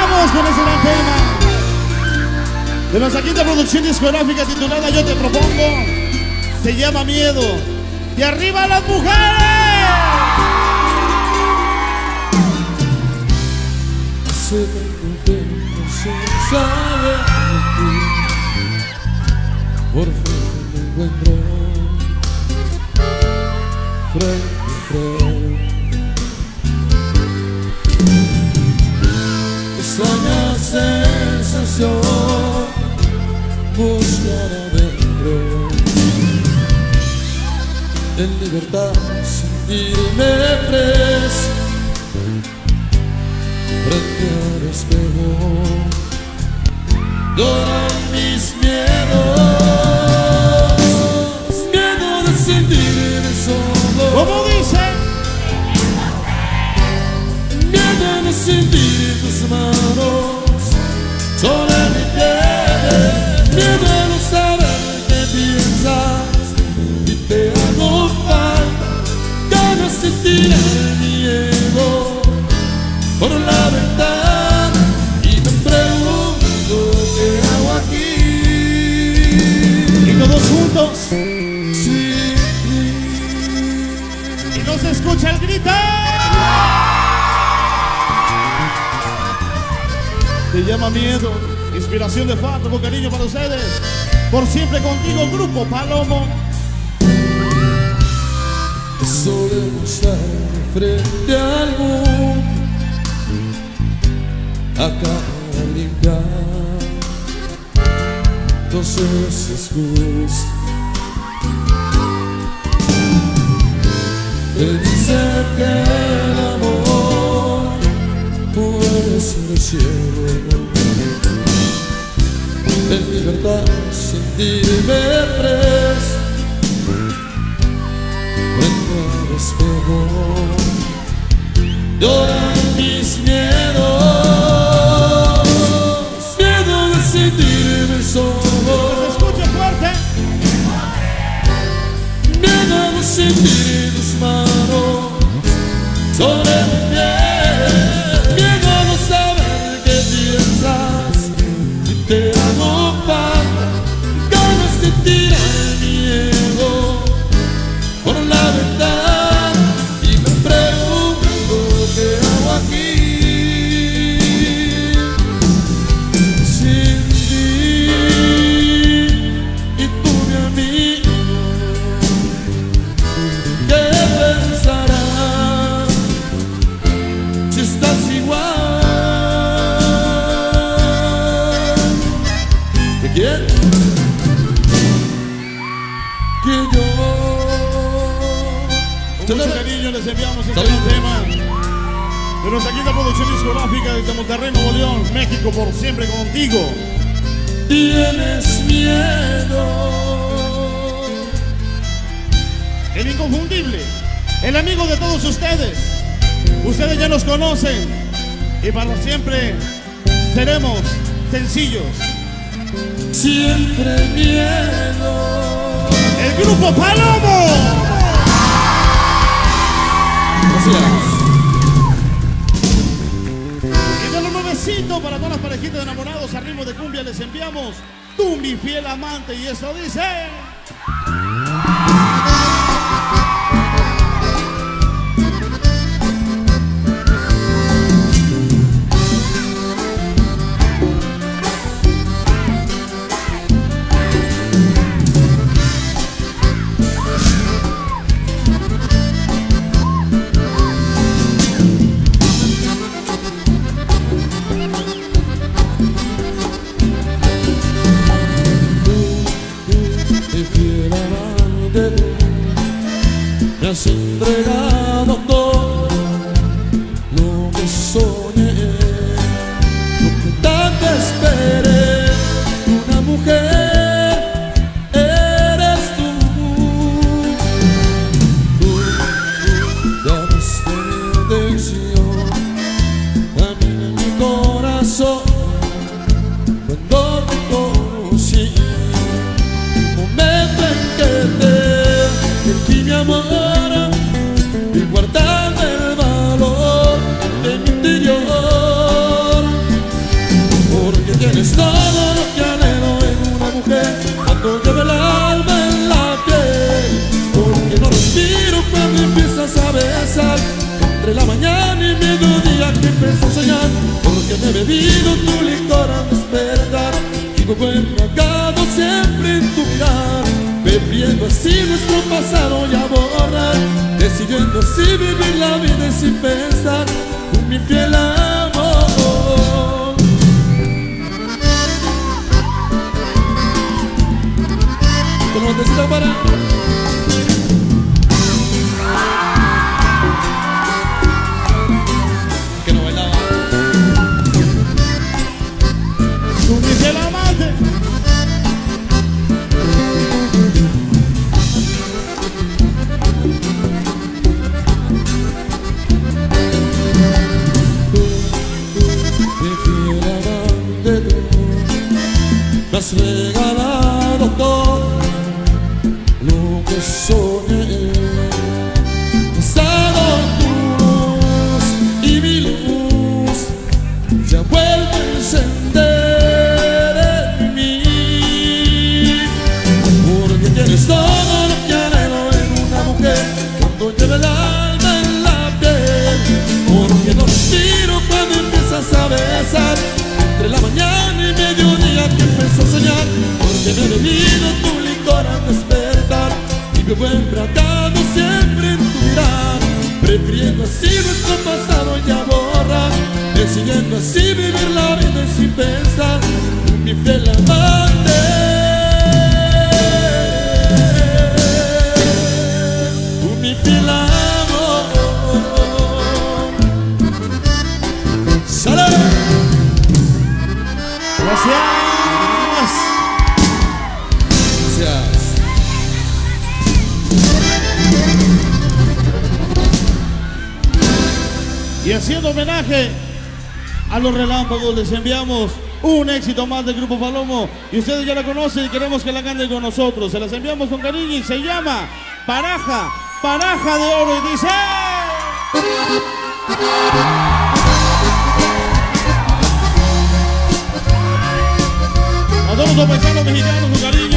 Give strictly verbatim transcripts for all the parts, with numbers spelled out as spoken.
vamos con ese gran tema de nuestra quinta producción discográfica titulada Yo Te Propongo. Se llama Miedo. ¡Y arriba las mujeres! Hace tanto tiempo sin saber de ti, por fin me encuentro frente a frente. Extraña sensación, buscar adentro, en libertad, sentirme preso frente al espejo. Lloran mis miedos, miedo de sentirme solo. ¿Cómo dice? Miedo de sentir tus manos sobre mi piel, miedo de no saber qué piensas y te hago falta, ganas de tirar mi ego por la ventana y me pregunto qué hago aquí. Y todos juntos. Sí. Y no se escucha el grito. Se llama Miedo, inspiración de Fato, con cariño para ustedes. Por siempre contigo, Grupo Palomo. Eso de mostrarme frente al mundo acaba de limpiar dos veces justo. Te dice que el amor puede ser el cielo, en libertad sentirme preso frente al espejo. Lloran mis miedos, miedo de sentirme solo. Se escucha fuerte. Miedo de sentir tus manos sobre mi piel, miedo de no saber qué piensas y te hago falta, ganas de tirar mi ego por la ventana y me pregunto qué hago aquí sin ti. Y tú mi amigo, ¿qué pensarás si estás igual que quién? Que yo. Con mucho cariño les enviamos este gran tema de nuestra quinta producción discográfica desde Monterrey, Nuevo León, México, por siempre contigo. Tienes miedo. El inconfundible, el amigo de todos ustedes. Ustedes ya nos conocen y para siempre seremos sencillos. Siempre miedo. El Grupo Palomo. Gracias. Y de los nuevecitos para todas las parejitas de enamorados a ritmo de cumbia les enviamos Tú mi fiel amante, y eso dice. Me has entregado todo lo que soñé, lo que tanto esperé. Una mujer eres tú. Tú llamaste mi atención, a mí en mi corazón cuando te conocí. Momento en que te sentí mi amor y guardando el valor de mi interior. empezó a soñar, porque me he bebido tu licor al despertar. Vivo embriagado siempre en tu mirar, bebiendo así nuestro pasado ya borrar, decidiendo así vivir la vida y sin pensar en mi fiel amor. Con los deseos para que no bailaba. Tú mi fiel amante. Me has regalado todo lo que soñé. Me has dado tu luz y mi luz se ha vuelto a encender en mí, porque tienes todo lo que anhelo en una mujer cuando lleva el alma en la piel, porque no respiro cuando empiezas a besar entre la mañana y mediodía que empezó a soñar, porque me he bebido tu licor al despertar y vivo embriagado siempre en tu mirar, prefiriendo así nuestro pasado ya borrar, decidiendo así vivir la vida sin pensar en mi fiel amante. Mi fiel amor. ¡Salud! Gracias. Gracias. Y haciendo homenaje a los relámpagos, les enviamos un éxito más del grupo Palomo. Y ustedes ya la conocen y queremos que la canten con nosotros. Se las enviamos con cariño y se llama Paraja, Paraja de Oro. Y dice... A todos los paisanos mexicanos, con cariño.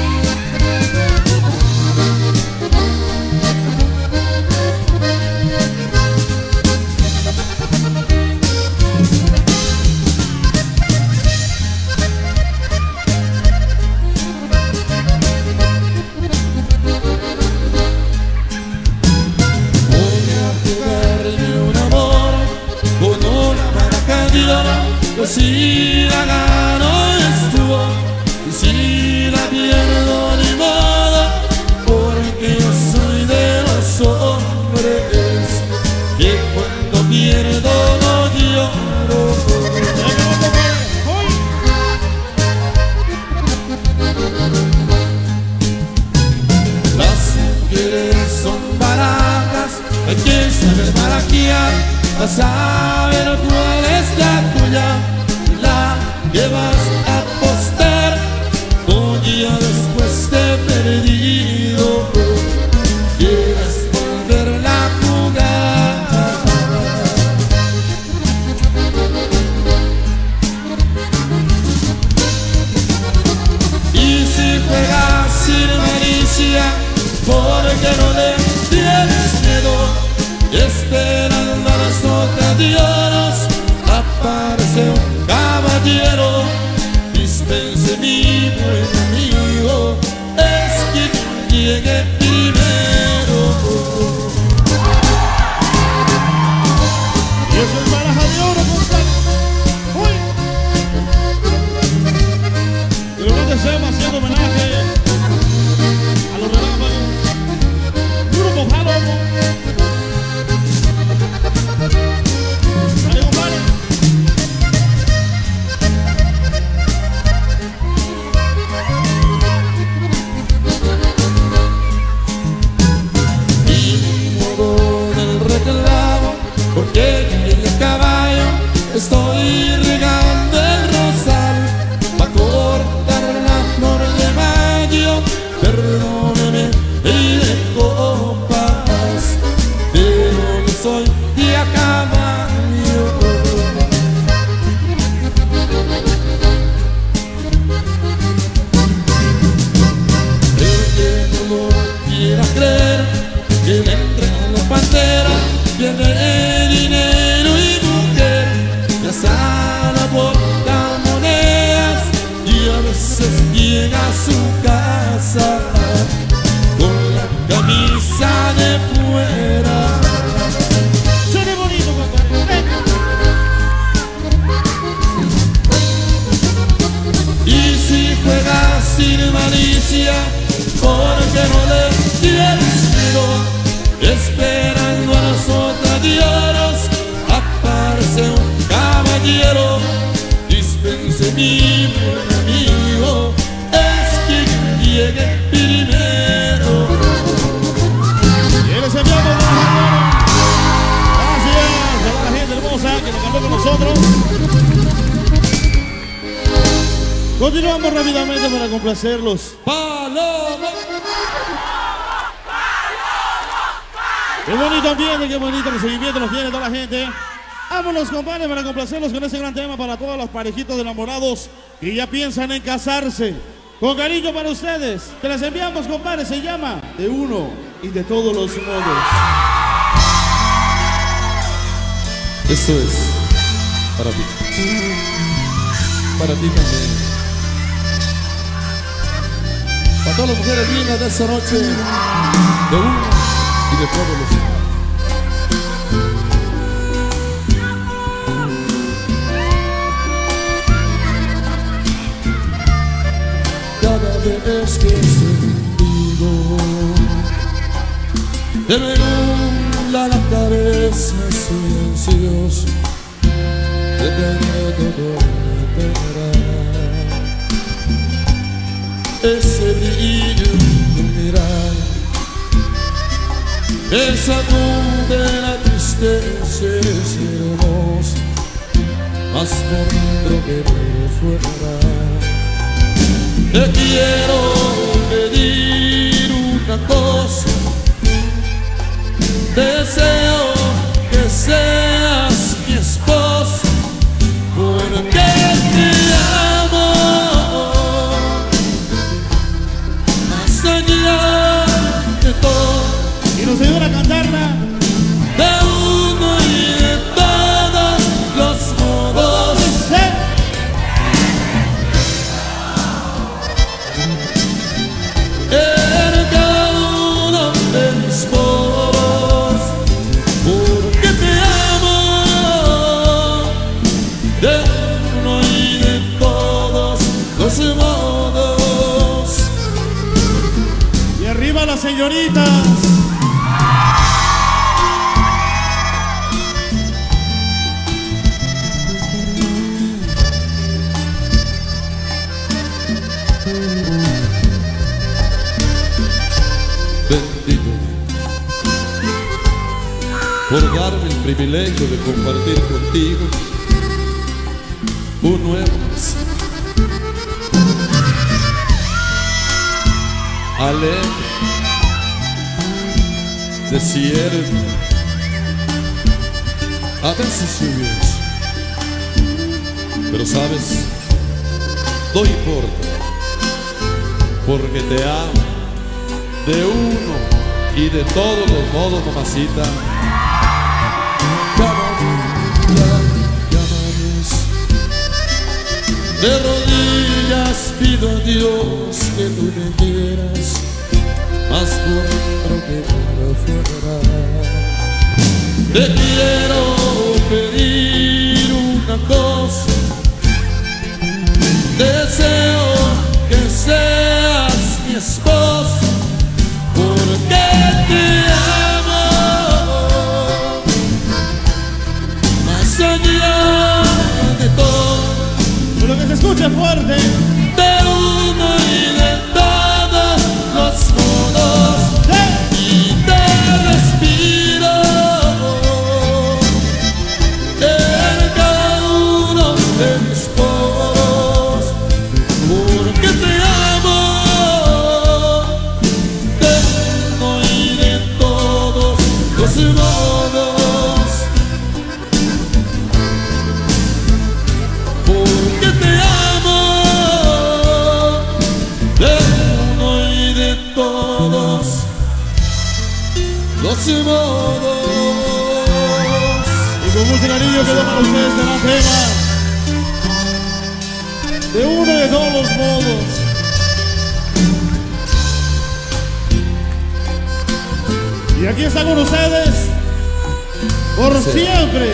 Si la gano estuvo y si la pierdo ni modo, porque yo soy de los hombres que cuando pierdo no lloro. Las mujeres son barajas, hay que saber barajear, para saber cuál es la tuya, la que vas a apostar. Hoy ya después de perdido quieres volverla a jugar. Y si juegas sin malicia, porque no le tienes miedo, esperando a las hojas de oros, aparece un caballero. Dispense mi buen amigo, es quien llegue primero. Y eso es Paraja de Oro, compadre. ¡Uy! Y lo que deseamos haciendo homenaje a los relámpagos, grupo Palomo. Dale, compadre. juega sin malicia, porque no le tienes miedo. Esperando a las otras lloros, aparece un caballero. Dispense mi buen amigo, es quien llegue primero. Y les enviamos gracias a la gente hermosa que nos cantó con nosotros. Continuamos rápidamente para complacerlos. Palomo. Qué bonito ambiente, qué bonito recibimiento nos tiene toda la gente. Vámonos, compadres, para complacerlos con este gran tema para todos los parejitos de enamorados que ya piensan en casarse. Con cariño para ustedes, te las enviamos, compadres, se llama De Uno y de Todos los Modos. Eso es para ti, para ti también, para todas las mujeres lindas de esta noche, de uno y de todos los modos. Cada vez que estoy contigo, te me nubla la cabeza silenciosa, te tendré todo eternidad. Ese brillo en tu mirar, esa nube de la tristeza es hermosa, más por dentro que por fuera. Te quiero pedir una cosa, deseo que seas mi esposa, porque te amo más allá de todo. Y nos ayudan a cantarla. De uno y de todos los modos. En cada uno de mis modos, porque te amo. De uno y de todos los modos. Y arriba las señoritas. Bendito por darme el privilegio de compartir contigo un nuevo mes. Alegre, desierto, a veces lluvioso, pero sabes, no importa, porque te amo. De uno y de todos los modos, mamacita. Cada día que amanece, de rodillas pido a Dios que tú me quieras, más por dentro que por fuera. Te quiero pedir una cosa, deseo que seas mi esposa, porque te amo más allá de todo. Pero que se escuche fuerte. De uno y de todos los modos. Y te respiro en cada uno de mis poros, porque te amo. Los modos, porque te amo, de uno y de todos los modos. Y con mucho cariño quedó para ustedes este gran tema. De uno y de todos los modos. Y aquí está con ustedes, por sí. siempre,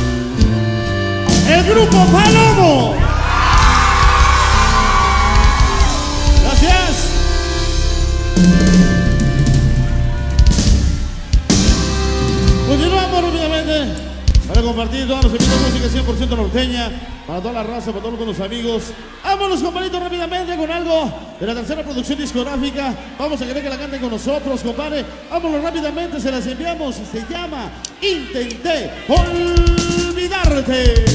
el grupo Palomo. compartir todos los eventos de música cien por ciento norteña, para toda la raza, para todos los amigos. Vámonos, compadrito, rápidamente con algo de la tercera producción discográfica. Vamos a querer que la canten con nosotros, compadre. Vámonos rápidamente, se las enviamos y se llama Intenté Olvidarte.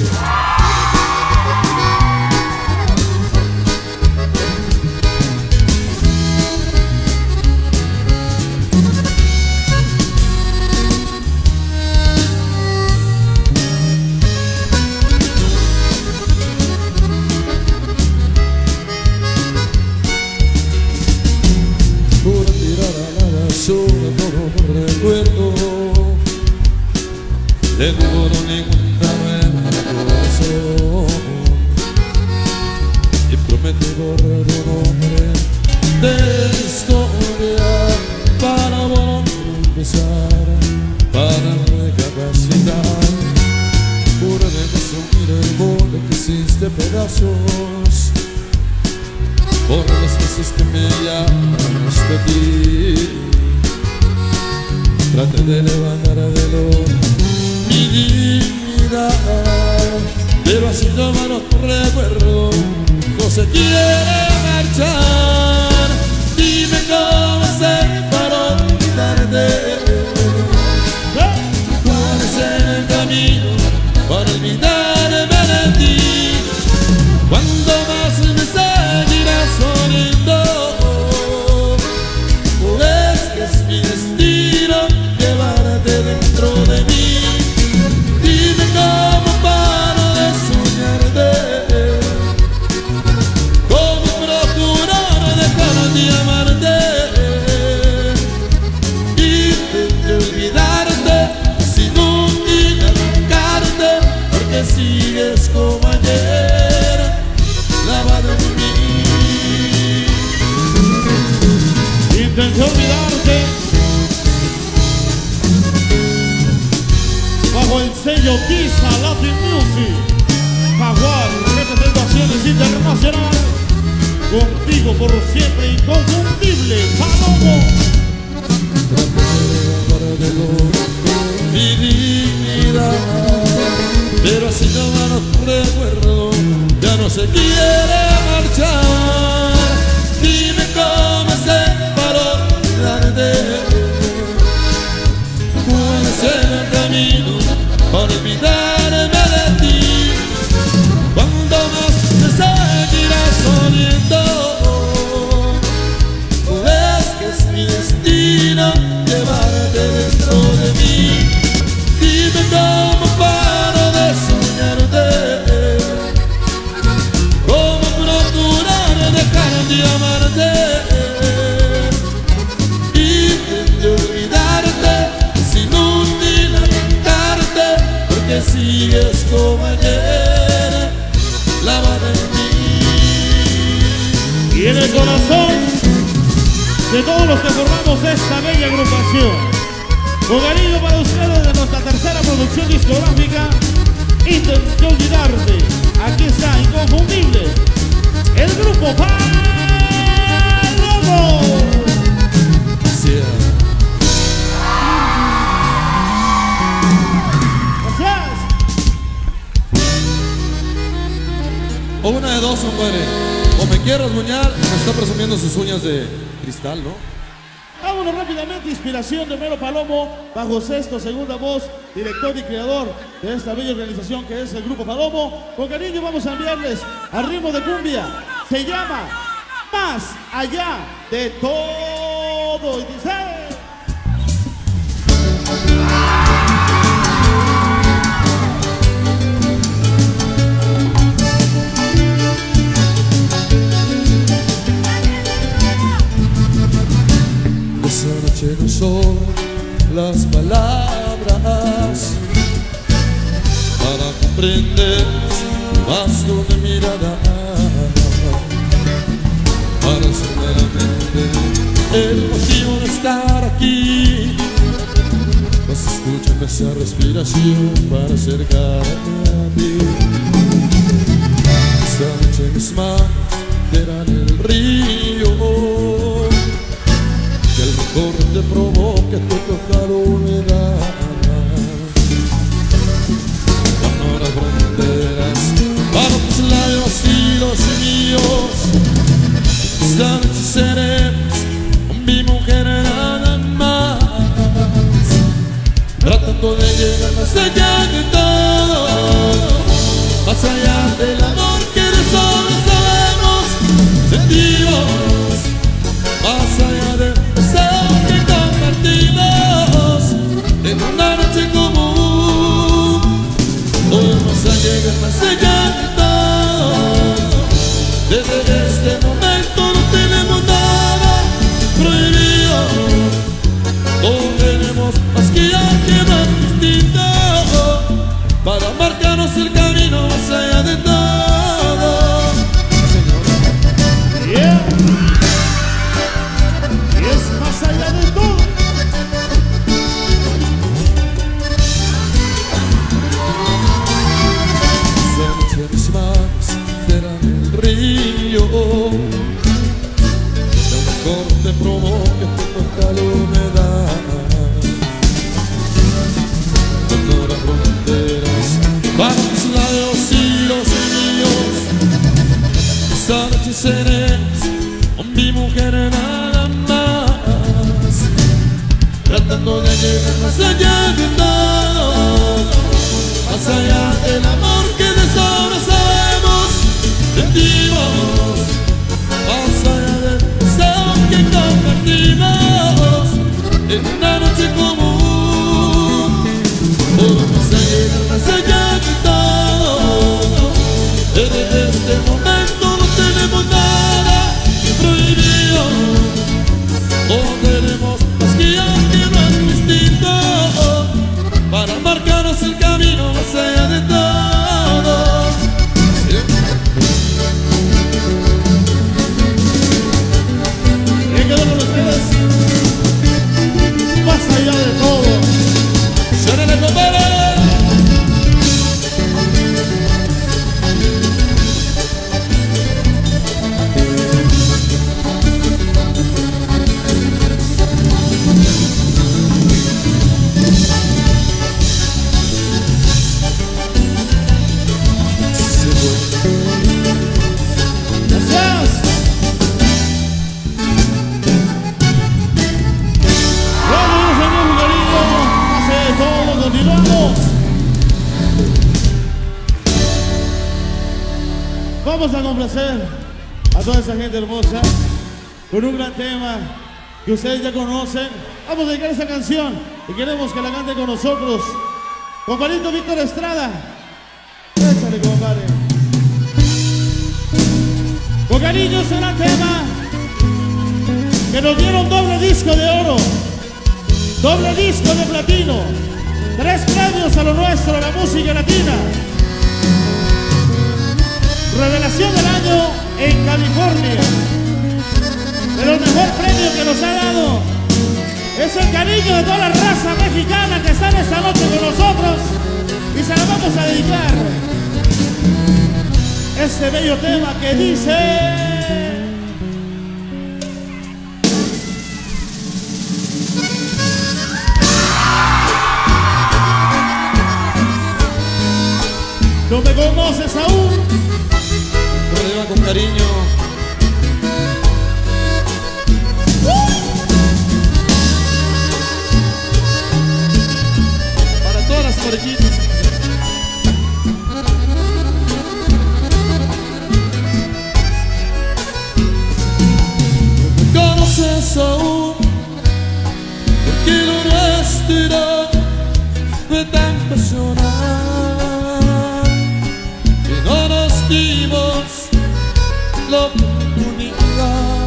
Recuerdo de tu borrón y cuenta nueva de corazón y prometí borrar un nombre de la historia para volver a empezar, para recapacitar. Juro de resumir el mundo que hiciste pedazos por las veces que me llamaste a ti. Traté de levantar de lo mi dignidad, pero así no va tu recuerdo, no se quiere marchar. Dime cómo hacer para olvidarte, cuál es el camino para olvidarme de ti. Cuando más me seguirás sonriendo, pues que es mi destino llevarte dentro de mí. Dime cómo paro de soñarte, cómo procurar dejar de amarte. Intenté olvidarte, es inútil arrancarte, porque sigues como ayer, clavado en mí. Intenté olvidarte bajo el sello Kisa Latin Music, Jaguar, representaciones internacional, contigo por siempre inconfundible, Palomo. Mi dignidad, pero así no va tu recuerdo, ya no se quiere marchar. Dime cómo hacer para olvidarte, cuál es el camino para olvidarme de ti. Cuando más te seguirás sonriendo, ves que es mi destino llevarte dentro de mí. Dime cómo paro de soñarte, cómo procurar dejar de amarte. Intenté olvidarte, es inútil arrancarte, porque sigues como ayer, clavada en mí. Y en el corazón de todos los que formamos esta bella agrupación, con cariño para ustedes de nuestra tercera producción discográfica, Intenté Olvidarte. Aquí está, inconfundible, el grupo Palomo. Gracias. Gracias. O una de dos, compadre. O me quiere rasguñar, me está presumiendo sus uñas de cristal, ¿no? Vámonos rápidamente, inspiración de Mero Palomo, bajo sexto, segunda voz, director y creador de esta bella organización que es el Grupo Palomo. Con cariño vamos a enviarles al ritmo de cumbia, se llama Más Allá de Todo. Y dice... Esa noche no son las palabras para comprender más de una mirada, para saber realmente el motivo de estar aquí. Mas escúchame esa respiración para acercarme a ti. Esta noche mis manos eran el río, que el rencor te provoque tu tocar humedad. del amor que de sobra sabemos, sentimos, más allá del deseo que compartimos en una noche común. Hoy vamos a llegar más allá de todo. Desde este momento no tenemos nada prohibido, no tenemos más que que más distinto para marcarnos el camino más allá de todo. Yeah. Y es más allá de todo. Esa noche mis manos eran el río, el mejor te provoca que toca la humedad. Para mis labios y los míos, esta noche serás con mi mujer nada más, tratando de llegar más allá de todo, más allá del amor que de sobra sabemos, sentimos, más allá del deseo que compartimos en una noche común. Vamos a llegar más allá de todo. Desde este momento no tenemos nada prohibido, no tenemos más que que no es distinto para marcarnos el camino más allá de todo. Bien, quedó con ustedes. Más allá de todo. ¡Suénale, compadre! Gracias. Bueno, señor Jugarino, hace todo, continuamos. Vamos a complacer a toda esa gente hermosa con un gran tema que ustedes ya conocen. Vamos a dedicar esa canción y queremos que la cante con nosotros. Compadrito Víctor Estrada, échale, compadre. Con cariño ese gran tema que nos dieron doble disco de oro, doble disco de platino, tres premios a lo nuestro, la música latina. Revelación del año en California. Pero el mejor premio que nos ha dado es el cariño de toda la raza mexicana que está en esta noche con nosotros y se la vamos a dedicar. Este bello tema que dice: no me conoces aún. Lo lleva con cariño. Para todas las parejitas. No me conoces aún, porque lo nuestro fue tan personal que no nos dimos la oportunidad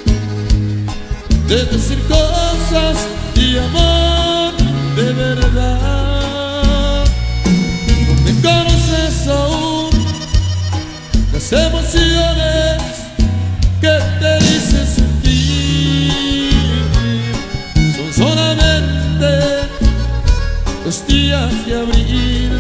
de decir cosas y amor de verdad. No me conoces aún, las emociones que te hice sentir son solamente los días de abril.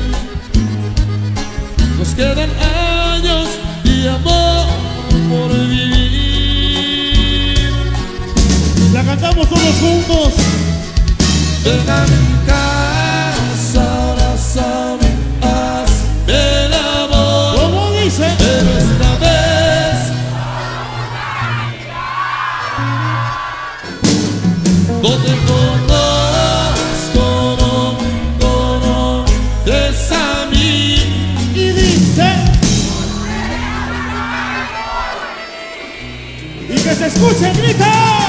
Nos quedan años y amor por vivir. La cantamos todos juntos. Ven a mi casa, abrázame, hazme el amor. ¿Cómo dice? Pero esta vez no te conozco, no conoces a mí. Y dice: se escuche el grito.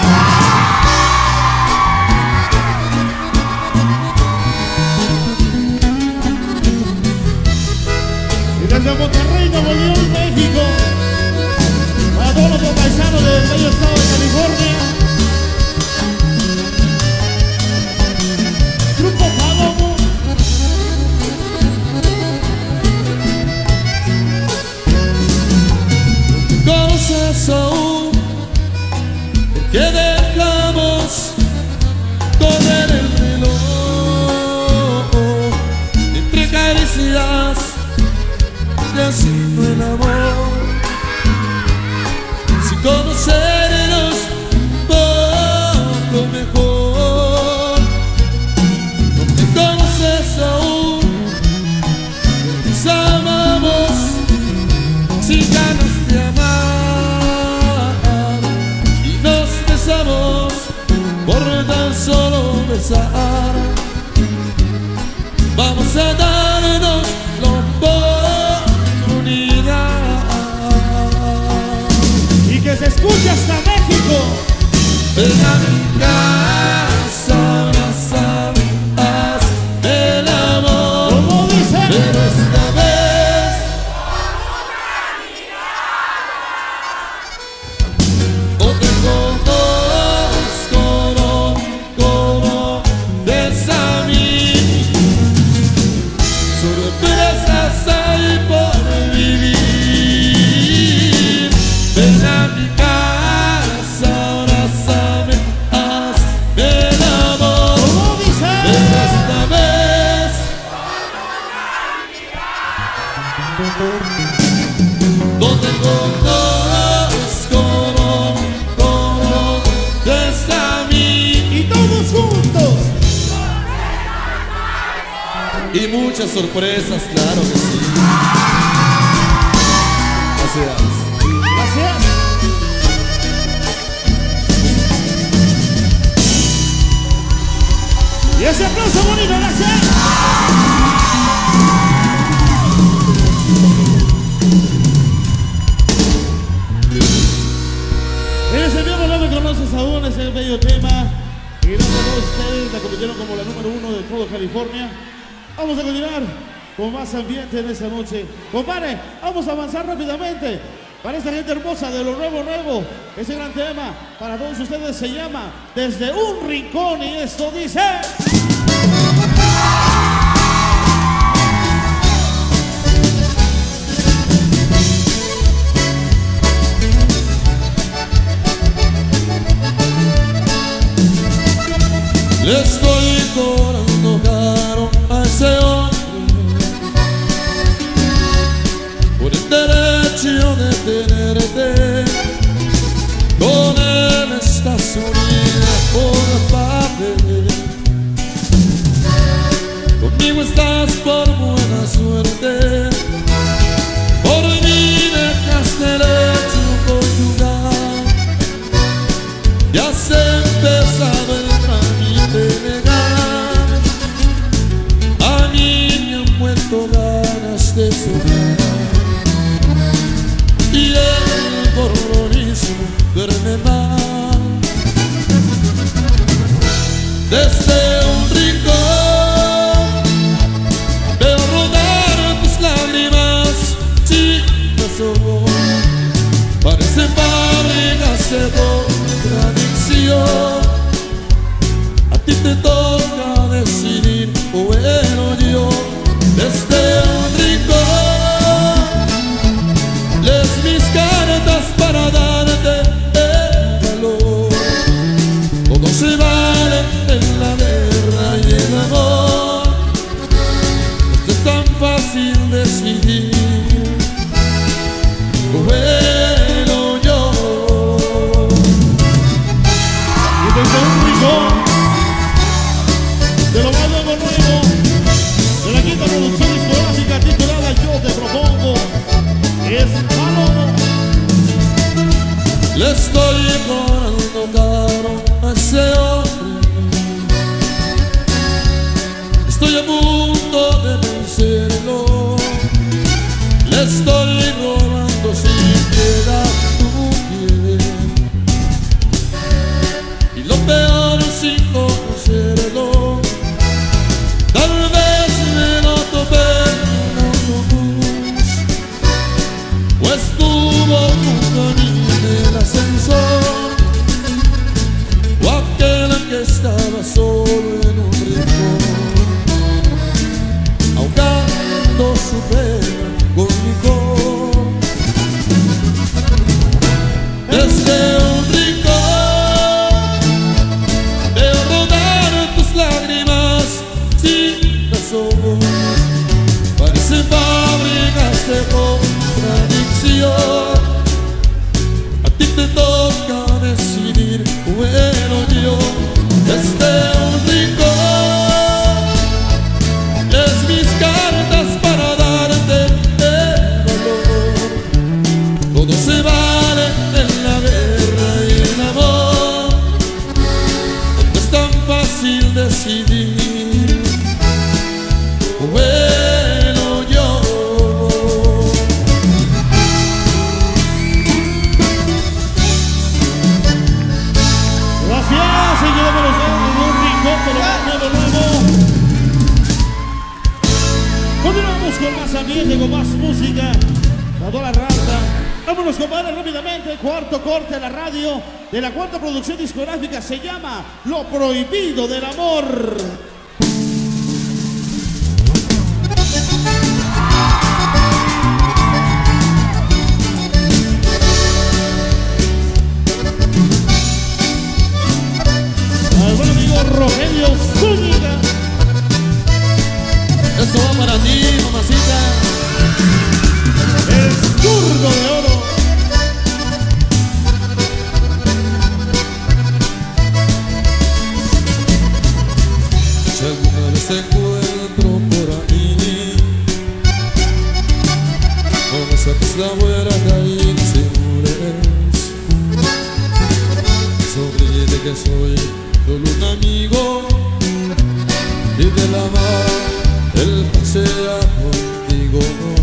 Y desde Monterrey, Nuevo León, México, para todos los paisanos del bello estado de California, Grupo Palomo. Conoces aún que dejamos correr el reloj entre caricias y haciendo el amor sin conocernos poco mejor. No te conoces aún, nos amamos sin ganas de amar y nos besamos por tan solo besar. Vamos a darnos la oportunidad Y que se escuche hasta México. ven a mi casa, abrázame, hazme el amor. Como dice, Pero esta vez no te conozco, no conoces a mí. Sorpresas hay por vivir. Ven a mi casa, abrázame, hazme el amor. como dice, Pero esta vez no te conozco, no conoces a mí. y todos juntos. Y muchas sorpresas, claro que sí. Gracias. Gracias. Y ese aplauso bonito, gracias. Eres el mismo, no me conoces aún, es el bello tema. Y gracias a todos ustedes, la convirtieron como la número uno de todo California. Vamos a continuar con más ambiente en esta noche. Compadre, vamos a avanzar rápidamente. Para esta gente hermosa de lo nuevo, nuevo. Ese gran tema para todos ustedes se llama Desde un Rincón. Y esto dice... Le estoy cobrando caro a ese hombre por el derecho de tenerte. Con él estás unida por papel, conmigo estás por buena suerte. Por mí dejaste el hecho conyugal y has empezado el trámite legal. A mí me han muerto ganas de soñar y el borronismo duerme mal. Desde un rincón veo rodar tus lágrimas, chicas, parecen barrigas de contradicción. A ti te toca decidir, bueno yo. Desde un rincón lees mis cartas para darte el calor. Todo se vale en la guerra y el amor. Esto es tan fácil decidir, bueno yo. Y desde un rincón de lo más nuevo, nuevo, de la quinta producción discográfica titulada Yo Te Propongo, es Palomo. Le estoy cobrando caro a ese hombre. Estoy a punto de vencerlo. Le estoy robando sin piedad tu piel. camine el ascensor, o aquel que estaba solo en un rincón, ahogando su pena con licor. Desde un rincón veo rodar tus lágrimas sin razón, parecen fábricas de contradicción. A ti te toca decidir, bueno yo, desde un rincón es mis cartas para darte el valor. Todo se vale en la guerra y el amor, no es tan fácil decidir, bueno yo. Gracias, y llevamos en un rincón, pero nuevo, nuevo. Continuamos con más ambiente, con más música, a toda la raza. Vámonos, compadre, rápidamente. Cuarto corte a la radio de la cuarta producción discográfica. Se llama Lo Prohibido del Amor. Al buen amigo Rogelio Zúñiga. Esto va para ti, mamacita. El zurdo de oro. Si alguna vez te encuentro por ahí, no me saques la vuelta y disimures. Sonríe que soy solo un amigo y de la mano él pasea contigo.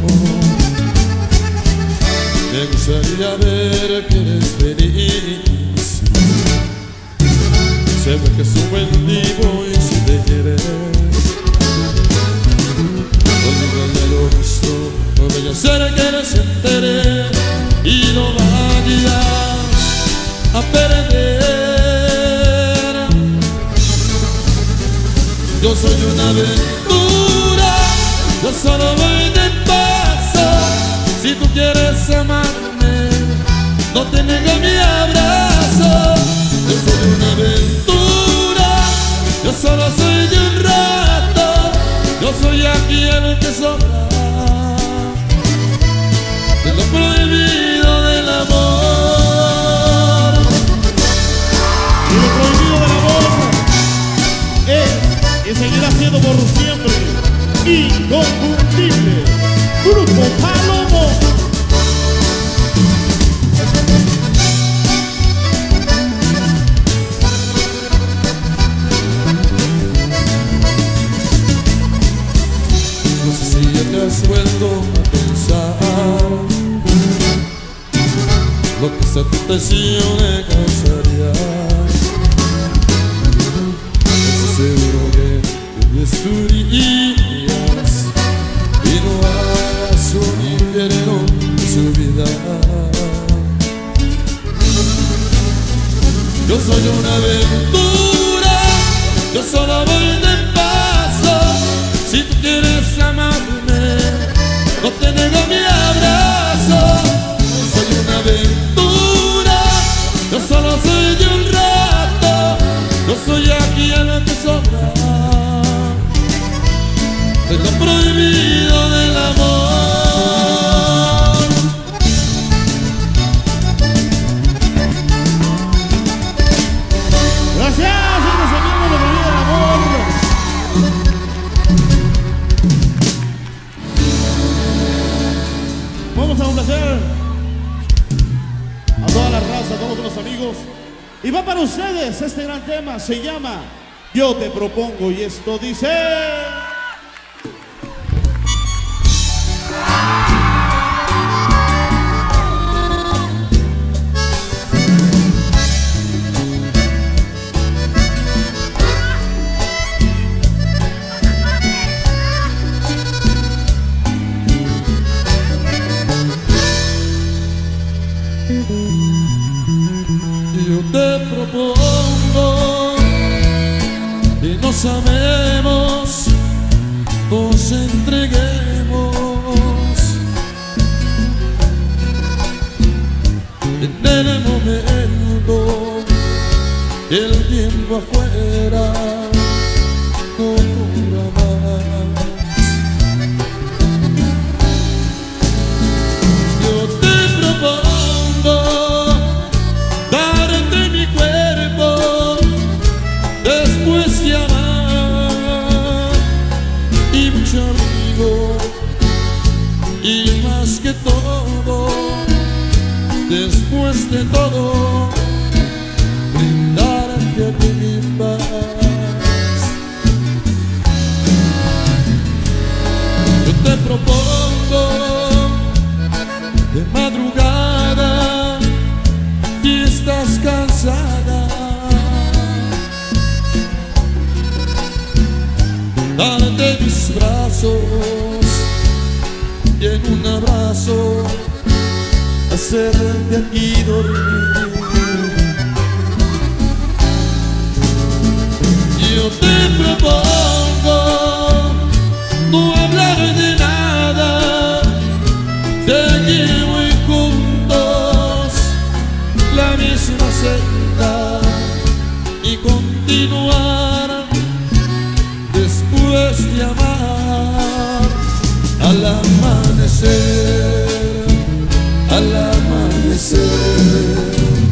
Me gustaría ver que eres feliz. Se ve que es un buen tipo y si te quieres, olvídale lo visto, no vaya a ser que no se entere y no vayas a perder. Yo soy una aventura, yo solo voy de paso. Si tú quieres amarme, no te niego mi abrazo. Yo soy una aventura, yo solo soy de un rato. Yo soy aquí el que sobra de lo prohibido del amor. Y lo prohibido del amor es y seguirá siendo por siempre inconfundible. Grupo Palomo. No sé si ya te has vuelto a pensar lo que esta tentación me causaría. Estoy seguro que tú destruirías y no hagas un infierno en su vida. Yo soy una aventura, yo solo voy de paso. Si tú quieres amarme, no te niego mi abrazo. Yo soy una aventura, yo solo soy de un rato. Yo soy aquí el que sobra de lo prohibido del amor. Gracias, y nos seguimos Lo Prohibido del Amor. Vamos a complacer a toda la raza, a todos los amigos. Y va para ustedes este gran tema, se llama Yo Te Propongo, y esto dice... Yo te propongo que nos amemos, nos entreguemos en el momento que el tiempo afuera no dura más. Yo te propongo darte mi cuerpo después de amar, y mucho amigo, y más que todo, después de todo, brindarte a ti mi paz. Yo te propongo de madrugada, si estás cansada, darte mis brazos y en un abrazo hacerte aquí dormir. Yo te propongo no hablar de nada, seguir muy juntos la misma senda y continuar después de amar al amanecer, al amanecer.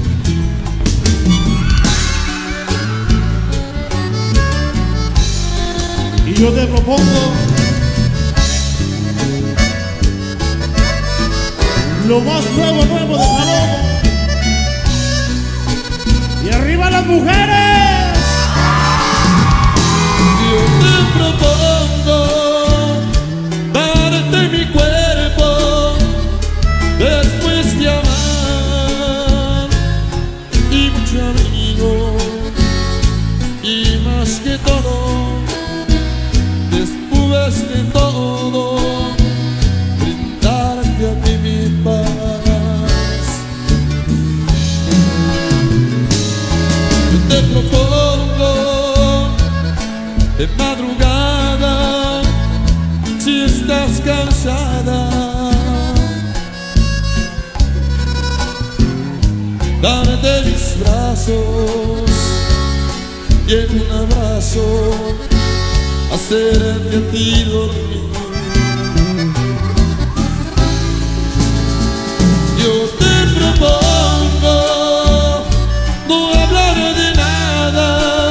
Y yo te propongo lo más nuevo, nuevo de Palomo. Y arriba las mujeres. Yo te propongo darte mi cuerpo después de amar, y mucho amigo, y más que todo, después de todo, brindarte a ti mi paz. Yo te propongo de madrugada, si estás cansada, darte mis brazos y en un abrazo hacerte a ti dormir. Yo te propongo no hablar de nada,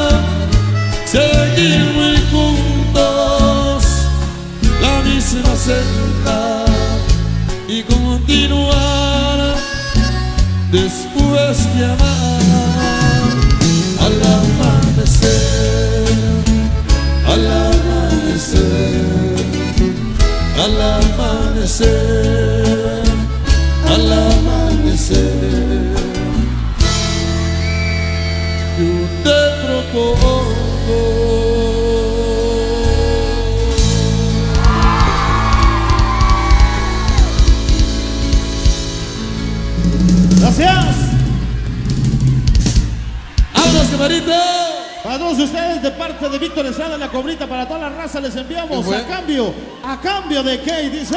seguir muy juntos la misma senda y continuar después de amar al amanecer, al amanecer, al amanecer, al amanecer. Yo te propongo. Gracias. ¡Vámonos, camarito! Para todos ustedes, de parte de Víctor Estrada, la cobrita, para toda la raza les enviamos a cambio, a cambio de qué, dice.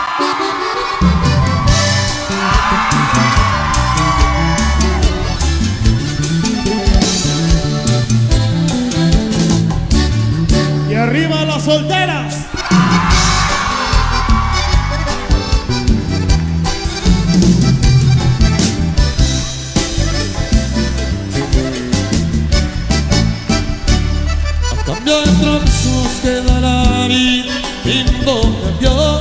Y arriba las solteras. Cambió el tropezos que da la vida, y no cambió.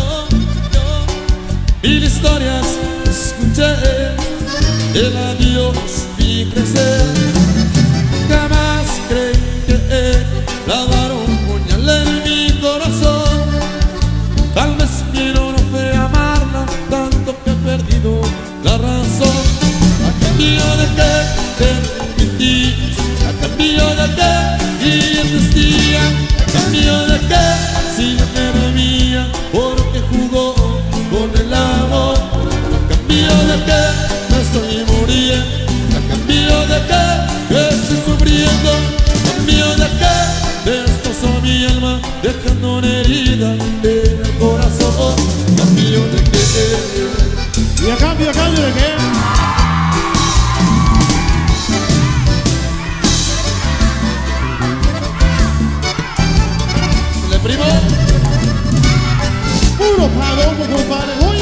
Mil historias escuché, el adiós vi crecer. Jamás creí que él clavara un puñal en mi corazón. Tal vez quiero no fue amarla tanto que he perdido la razón. A cambio de que te mentís, a cambio de que y existía, a cambio de que si yo me bebía porque jugó con el amor, a cambio de que estoy muriendo. A cambio de que, que estoy sufriendo. A cambio de que destrozó mi alma, dejando una herida en el corazón. A cambio de que. ¿Y a cambio, a cambio de qué? Le primo. Puro Palomo, compadre. Oye.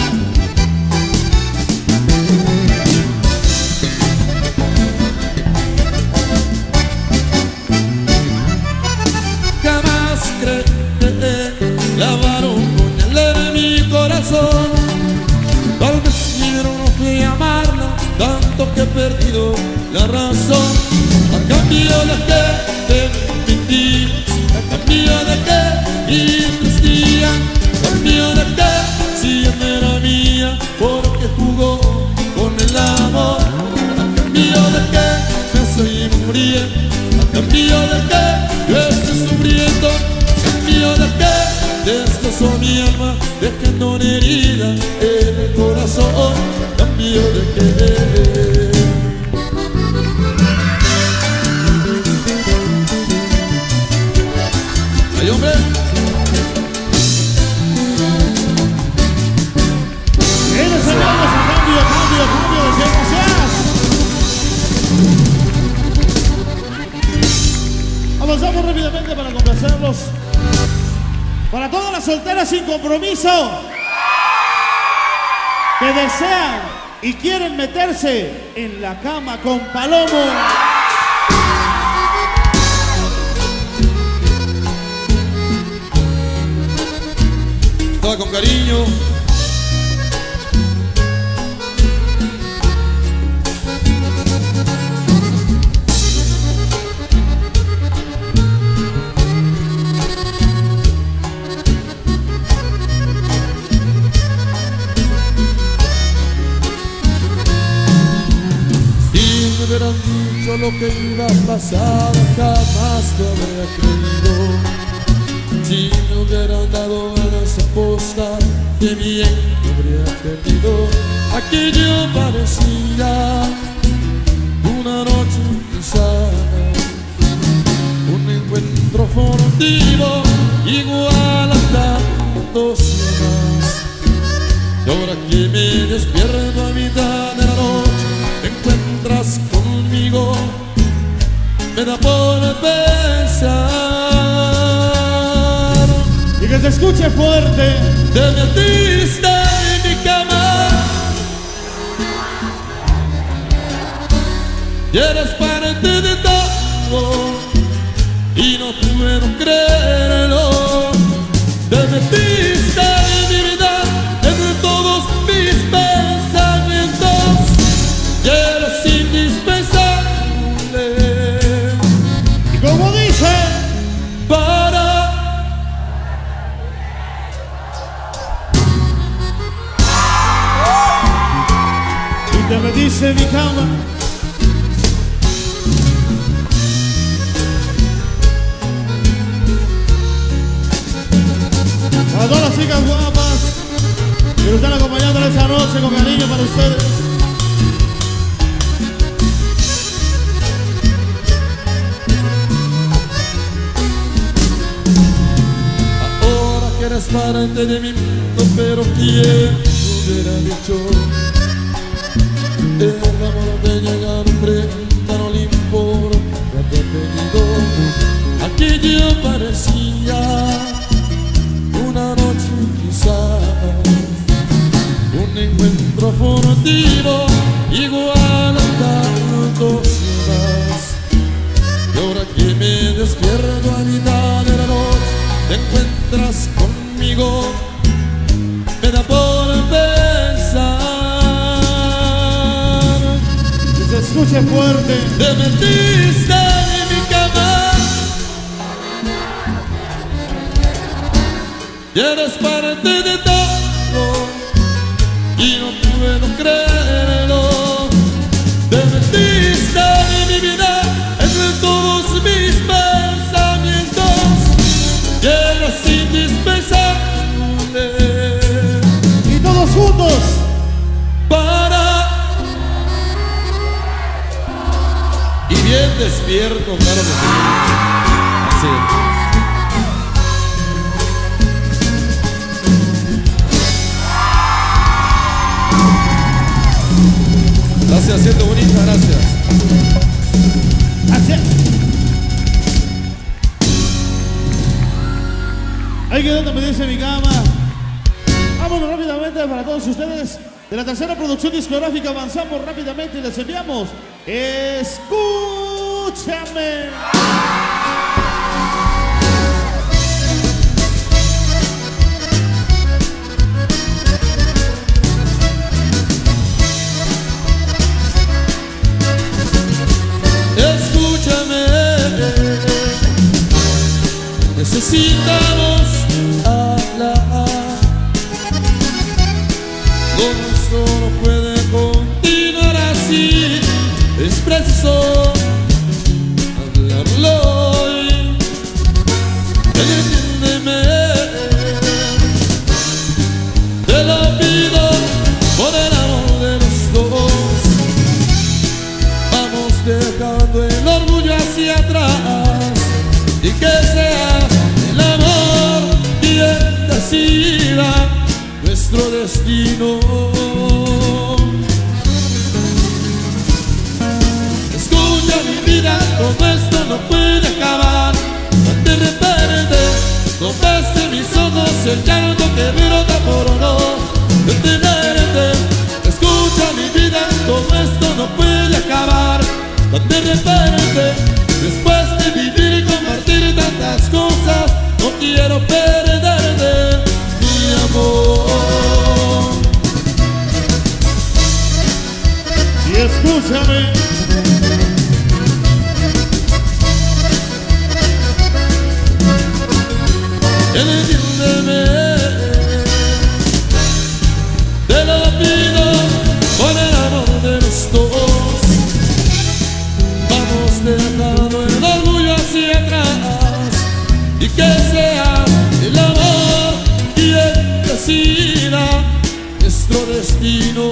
Jamás creí clavar un puñal en mi corazón. Tal vez quiero no fui amarla, tanto que he perdido la razón. A cambio de que te mentí, a cambio de que insistía, a cambio de que siempre era mía, porque jugó con el amor. A cambio de que me estoy muriendo, a cambio de que yo estoy sufriendo, a cambio de que destrozó mi alma, dejando una herida en el corazón. A cambio de que. ¡Ay, hombre! Eres señores, a cambio, a cambio, a cambio de que no seas. Avanzamos rápidamente para complacerlos. Para todas las solteras sin compromiso que desean y quieren meterse en la cama con Palomo. Toda con cariño. Si me hubieran dicho lo que iba a pasar, jamás lo habría creído. Si me hubieran dado ganas de apostar, qué bien que habría perdido. Aquello parecía una noche quizás, un encuentro furtivo, igual a tantos demás. Y ahora que me despierto a mitad de la noche, te encuentras conmigo, me da por pensar. Y que se escuche fuerte. Te metiste en mi cama y eres parte de todo y no puedo creerlo. Te metiste en mi vida, en todos mis pensamientos y eres indispensable. Y como dice, para te metiste en mi cama. Para todas las chicas guapas que nos están acompañando en esta noche con cariño para ustedes. Ahora que eres parte de mi mundo, pero quién hubiera dicho. El amor te llega a prenda, no le importa que te he pedido. Aquello parecía una noche quizás, un encuentro furtivo, igual a tantos demás. Y ahora que me despierto a mitad de la noche, te encuentras conmigo, me da por pensar. Que se escuche fuerte. Te metiste en mi cama y eres parte de todo y no puedo creerlo. Te metiste en mi vida, en todos mis pensamientos y eres indispensable. Y todos juntos. Para despierto, claro que sí. Así es. Gracias, siento bonita, gracias. Gracias. Ahí quedó donde me dice mi cama. Vámonos rápidamente para todos ustedes. De la tercera producción discográfica avanzamos rápidamente y les enviamos Escúchame. Escúchame, necesitamos hablar. Esto no puede continuar así. Es preciso hablarlo hoy. Entiéndeme, te lo pido por el amor de los dos. Vamos dejando el orgullo hacia atrás y que sea el amor quien decida nuestro destino. Escucha mi vida, todo esto no puede acabar. De repente, no ves en mis ojos el llanto que brota por no detenerte. Escucha mi vida, todo esto no puede acabar. De repente, después de vivir y compartir tantas cosas, no quiero perderte, mi amor. Y escúchame. Entiéndeme, te lo pido por el amor de los dos. Vamos dejando el orgullo hacia atrás y que sea el amor quien decida nuestro destino.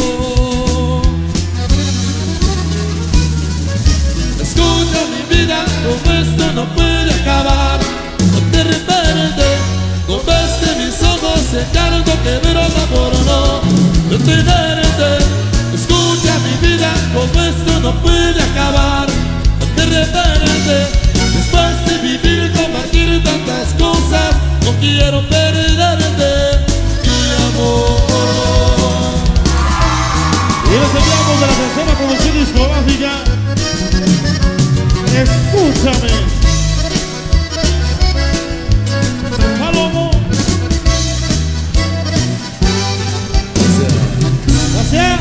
Escucha mi vida, todo esto no puede acabar. De repente, no ves de mis ojos el llanto que brota por no detenerte. Escucha mi vida, todo esto no puede acabar. De repente, después de vivir y compartir tantas cosas, no quiero perderte, mi amor. Y les enviamos de la tercera producción discográfica Escúchame. Palomo. Gracias.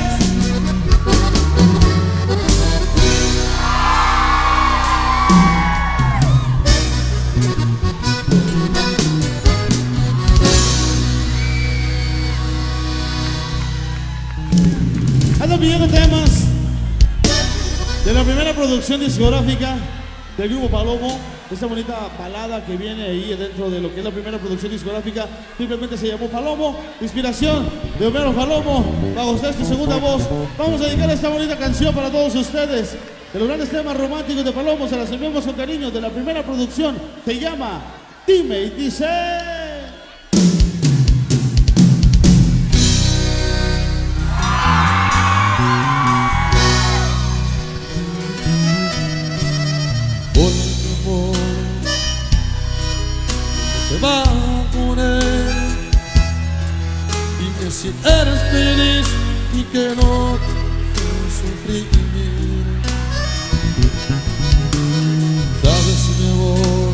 Andan pidiendo temas de la primera producción discográfica del grupo Palomo. Esta bonita balada que viene ahí dentro de lo que es la primera producción discográfica simplemente se llamó Palomo. Inspiración de Homero Palomo. Bajo usted su segunda voz. Vamos a dedicar esta bonita canción para todos ustedes. De los grandes temas románticos de Palomo se las enviamos con cariño. De la primera producción se llama Dime y dice... Va a poner, dime si eres feliz y que no quieres sufrir. Sabes mi amor,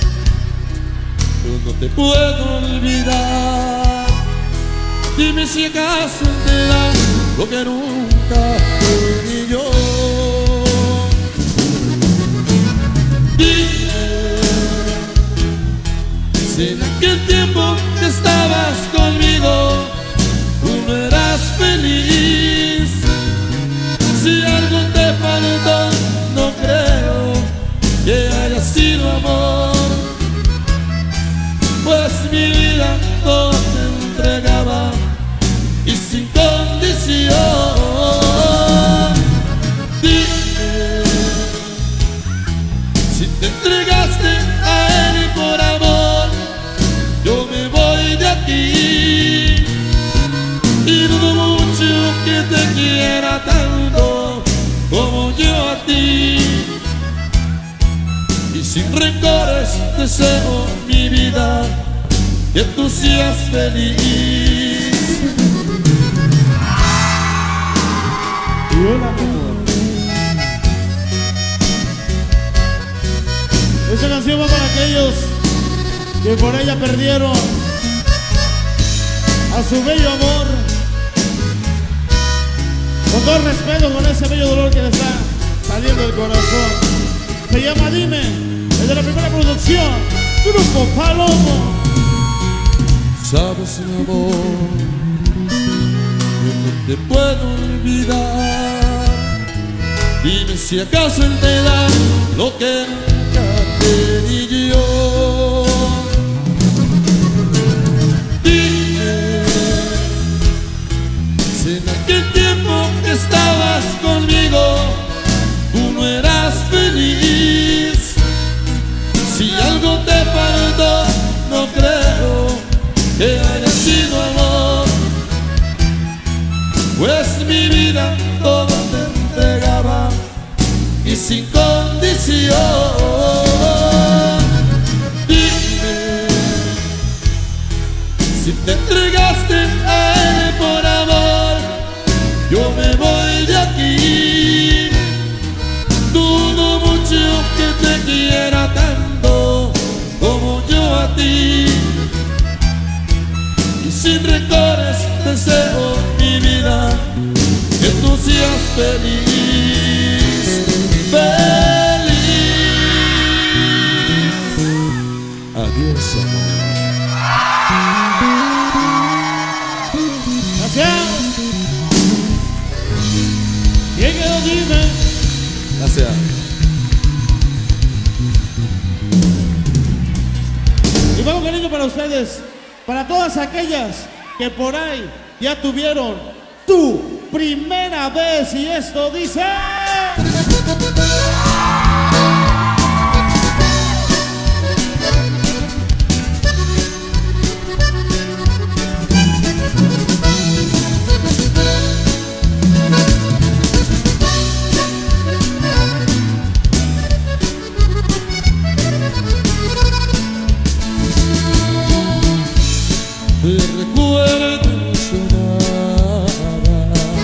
yo no te puedo olvidar. Dime si acaso enteras lo que nunca fue ni yo. En aquel tiempo que estabas conmigo, tú no eras feliz. Si algo te faltó, no creo que haya sido amor, pues mi vida todo te entregaba y sin condición. Dime quiera tanto como yo a ti. Y sin rencores deseo mi vida que tú seas feliz. Y hola, mi amor. Esta canción va para aquellos que por ella perdieron a su bello amor. Con todo respeto, con ese bello dolor que le está saliendo del corazón. Se llama Dime, es de la primera producción, Grupo Palomo. Sabes, mi amor, que no te puedo olvidar. Dime si acaso él te da lo que nunca te di yo. Dime si en aquel tiempo que estabas conmigo tú no eras feliz. Si algo te faltó, no creo que haya sido amor, pues mi vida todo te entregaba y sin condición. Dime si te entregaste a él por amor, yo me voy de aquí. Dudo mucho que te quiera tanto como yo a ti. Y sin rencores deseo mi vida que tú seas feliz, feliz. Adiós, amor. Gracias. ¿Quién quedó? Dime. Gracias. Y vamos, cariño, para ustedes, para todas aquellas que por ahí ya tuvieron tu primera vez, y esto dice... Te recuerdo emocionada,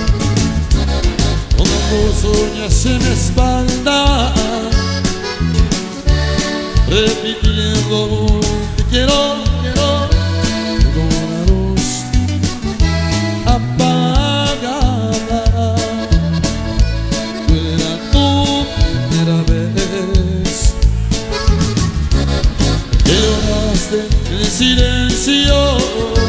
como tus uñas en mi espalda, repitiendo te quiero, quiero, con la luz apagada. Era tu primera vez que lloraste en silencio.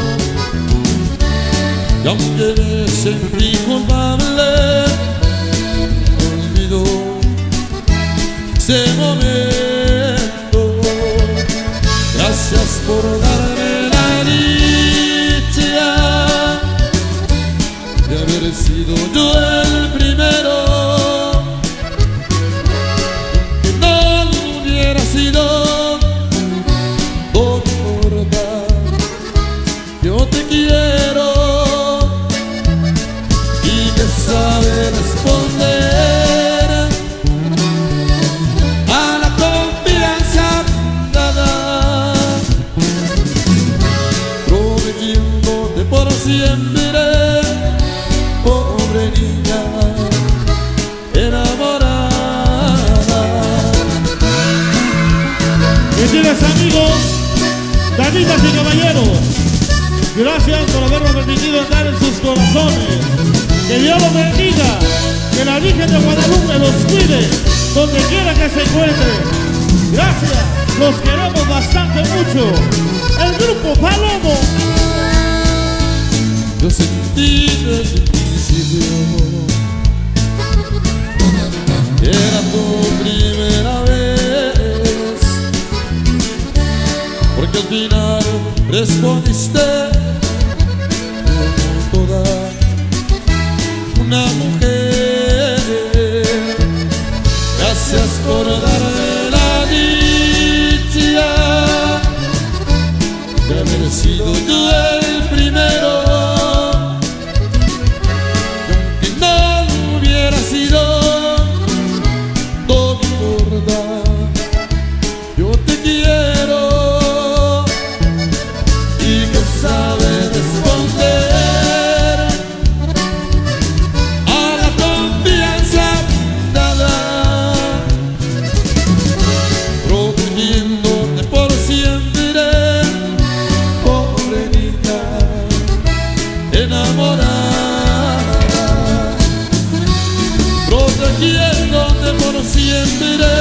Y aunque me sentí culpable, olvidó ese momento. Gracias por darme la dicha de haber sido yo el primero. Que no lo hubiera sido, no importa, yo te quiero. Sabe responder a la confianza dada, prometiéndote por siempre, pobre niña enamorada. Y tienes, amigos, damitas y caballeros, gracias por habernos permitido entrar en sus corazones. Que Dios los bendiga, que la Virgen de Guadalupe los cuide donde quiera que se encuentre. Gracias, los queremos bastante mucho. El Grupo Palomo. Yo sentí desde el principio que era tu primera vez, porque al final respondiste como toda una mujer. Gracias por darme la dicha de haber sido yo el primero. Y aunque no esperé